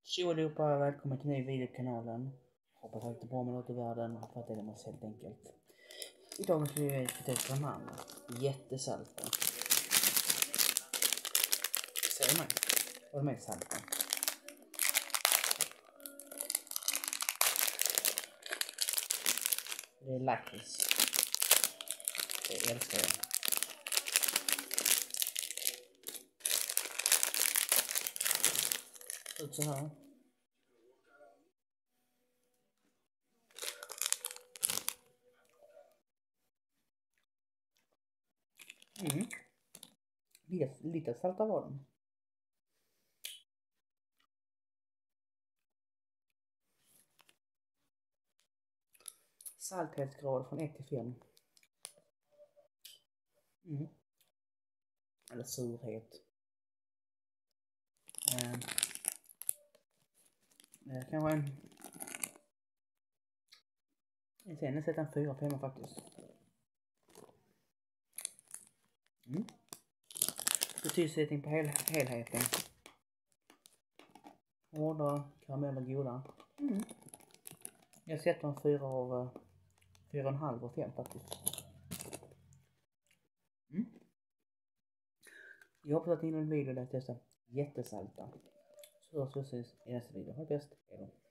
Tjo allihopa, välkommen till ny video på kanalen. Hoppas allt är bra med något i världen för att det är det helt enkelt. Idag ska vi testa de här jättesalta. Ser du mig? Och de är salta. Det är lakrits. Det älskar jag. Ut så här. Lite salta var de. Salthetsgrad från 1 till 5. Eller surhet. Kanske sen sätter en 4 på hemma faktiskt. Betygsättning på helheten. Hårda, karameller goda. Jag sätter en 4 av 4,5 och 5 faktiskt. Jag hoppas att ni gillar en video där jag testar jättesalta. Så ses i nästa video. Ha det bäst. Hej då.